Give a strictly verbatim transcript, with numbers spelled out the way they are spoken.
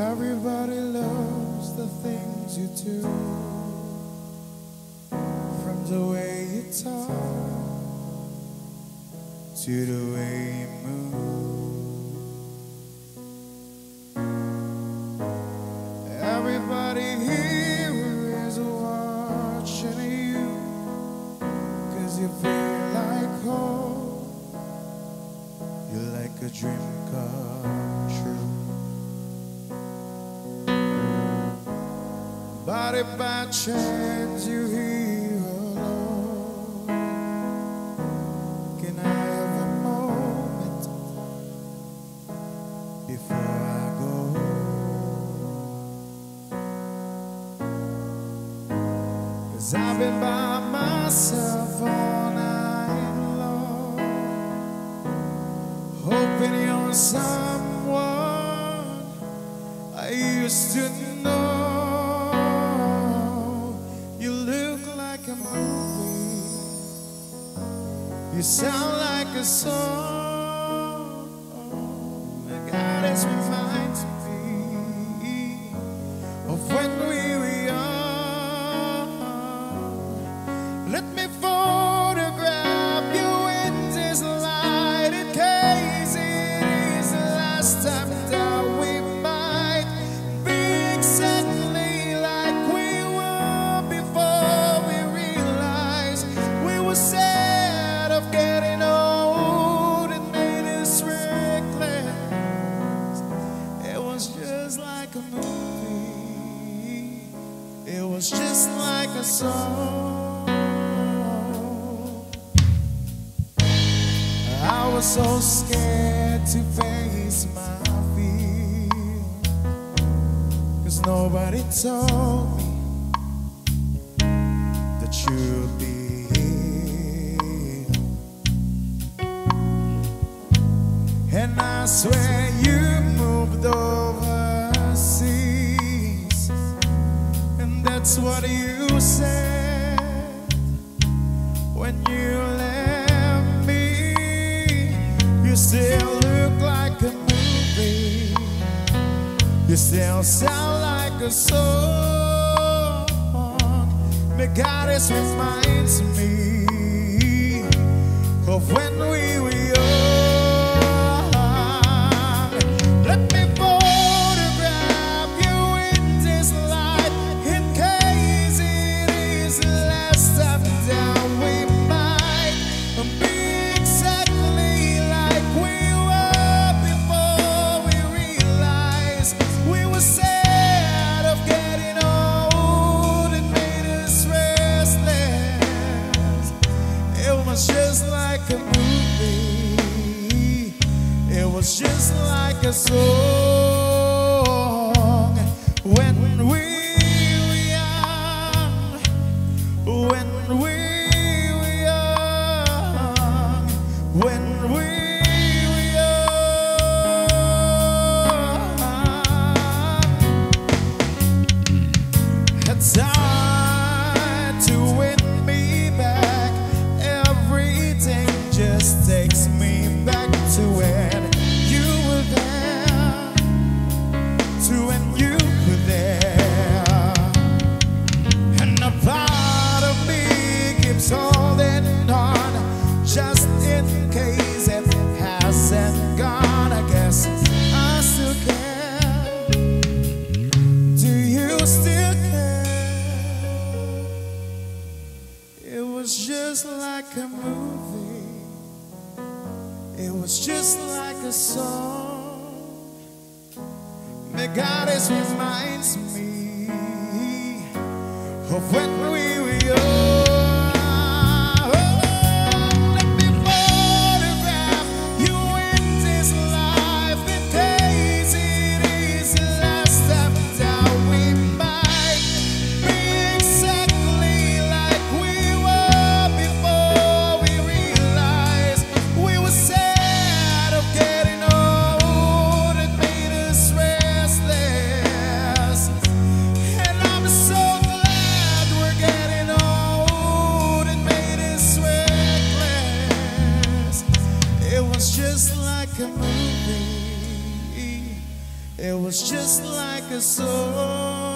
Everybody loves the things you do, from the way you talk to the way you move. Everybody here is watching you, 'cause you feel like home. You're like a dream come true. But if by chance you hear alone, can I have a moment before I go? 'Cause I've been by myself all night long, hoping you're someone I used to know. You sound like a song. God, it reminds me of when we were young. Let me photograph you in this light, in case it is the last time that we might be exactly like we were before we realized we were sad. Of getting old, it made us reckless. It was just like a movie. It was just like a song. I was so scared to face my fear, 'cause nobody told me that you'd be. And I swear you moved overseas, and that's what you said when you left me. You still look like a movie, you still sound like a song. But God, it reminds me of when we were young. Just like a movie, it was just like a song. When we were young, when we were young, when we were young, it's hard to win me back. Just takes me back to when you were there, to when you were there. And a part of me keeps holding on, just in case it hasn't gone. I guess I still care. Do you still care? It was just like a movie, it was just like a song. May God, it reminds me of when we were young. And I'm so glad we're getting old. It was just like a song.